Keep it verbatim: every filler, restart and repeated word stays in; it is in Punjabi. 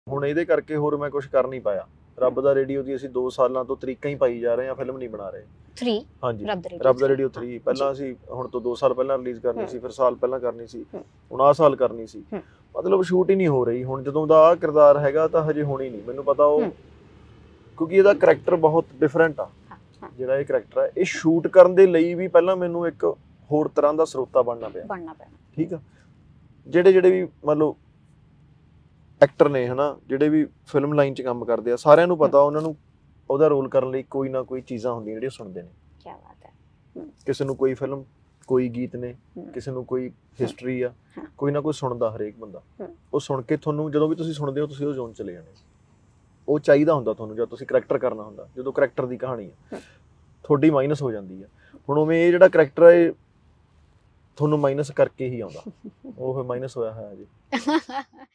ਹੁਣ ਇਹਦੇ ਕਰਕੇ ਹੋਰ ਮੈਂ ਕੁਝ ਕਰ ਨਹੀਂ ਪਾਇਆ। ਰੱਬ ਦਾ ਰੇਡੀਓ ਦੀ ਅਸੀਂ ਦੋ ਸਾਲਾਂ ਤੋਂ ਤਰੀਕਾਂ ਹੀ ਪਾਈ ਜਾ ਰਹੇ ਹਾਂ, ਫਿਲਮ ਨਹੀਂ ਬਣਾ ਰਹੇ। तीन ਹਾਂਜੀ ਰੱਬ ਦਾ ਰੇਡੀਓ ਰੱਬ ਦਾ ਰੇਡੀਓ तीन ਪਹਿਲਾਂ ਅਸੀਂ ਹੁਣ ਤੋਂ ਦੋ ਸਾਲ ਪਹਿਲਾਂ ਰਿਲੀਜ਼ ਕਰਨੀ ਸੀ, ਫਿਰ ਸਾਲ ਪਹਿਲਾਂ ਕਰਨੀ ਸੀ, ਹੁਣ ਆਹ ਸਾਲ ਕਰਨੀ ਸੀ। ਮਤਲਬ ਸ਼ੂਟ ਹੀ ਨਹੀਂ ਹੋ ਰਹੀ ਹੁਣ। ਜਦੋਂ ਦਾ ਆਹ ਕਿਰਦਾਰ ਹੈਗਾ ਤਾਂ ਹਜੇ ਹੋਣੀ ਨਹੀਂ। ਮੈਨੂੰ ਪਤਾ ਉਹ ਕਿਉਂਕਿ ਇਹਦਾ ਕਰੈਕਟਰ ਬਹੁਤ ਡਿਫਰੈਂਟ ਆ। ਜਿਹੜਾ ਇਹ ਕਰੈਕਟਰ ਹੈ ਇਹ ਸ਼ੂਟ ਕਰਨ ਦੇ ਲਈ ਵੀ ਪਹਿਲਾਂ ਮੈਨੂੰ ਇੱਕ ਹੋਰ ਤਰ੍ਹਾਂ ਦਾ ਸਰੋਤਾ ਬਣਨਾ ਪਿਆ ਬਣਨਾ ਪੈਣਾ। ਠੀਕ ਆ। ਜਿਹੜੇ ਜਿਹੜੇ ਵੀ ਮੰਨ ਲਓ ਐਕਟਰ ਨੇ ਹਨਾ, ਜਿਹੜੇ ਵੀ ਫਿਲਮ ਲਾਈਨ 'ਚ ਕੰਮ ਕਰਦੇ ਆ, ਸਾਰਿਆਂ ਨੂੰ ਪਤਾ ਉਹਨਾਂ ਨੂੰ ਉਹਦਾ ਰੋਲ ਕਰਨ ਲਈ ਕੋਈ ਨਾ ਕੋਈ ਚੀਜ਼ਾਂ ਹੁੰਦੀਆਂ ਜਿਹੜੀਆਂ ਸੁਣਦੇ ਨੇ। ਕੀ ਬਾਤ ਹੈ। ਕਿਸੇ ਨੂੰ ਕੋਈ ਫਿਲਮ, ਕੋਈ ਗੀਤ ਨੇ, ਕਿਸੇ ਨੂੰ ਕੋਈ ਹਿਸਟਰੀ ਆ, ਕੋਈ ਨਾ ਕੋਈ ਸੁਣਦਾ ਹਰੇਕ ਬੰਦਾ। ਉਹ ਸੁਣ ਕੇ ਤੁਹਾਨੂੰ ਜਦੋਂ ਵੀ ਤੁਸੀਂ ਸੁਣਦੇ ਹੋ ਤੁਸੀਂ ਉਹ ਜ਼ੋਨ ਚਲੇ ਜਾਣੇ। ਉਹ ਚਾਹੀਦਾ ਹੁੰਦਾ ਤੁਹਾਨੂੰ ਜਦ ਤੁਸੀਂ ਕਰੈਕਟਰ ਕਰਨਾ ਹੁੰਦਾ, ਜਦੋਂ ਕਰੈਕਟਰ ਦੀ ਕਹਾਣੀ ਆ ਤੁਹਾਡੀ ਮਾਈਨਸ ਹੋ ਜਾਂਦੀ ਆ। ਹੁਣ ਉਵੇਂ ਇਹ ਜਿਹੜਾ ਕਰੈਕਟਰ ਹੈ ਇਹ ਤੁਹਾਨੂੰ ਮਾਈਨਸ ਕਰਕੇ ਹੀ ਆਉਂਦਾ, ਉਹ ਫਿਰ ਮਾਈਨਸ ਹੋਇਆ ਹੋਇਆ ਜੀ।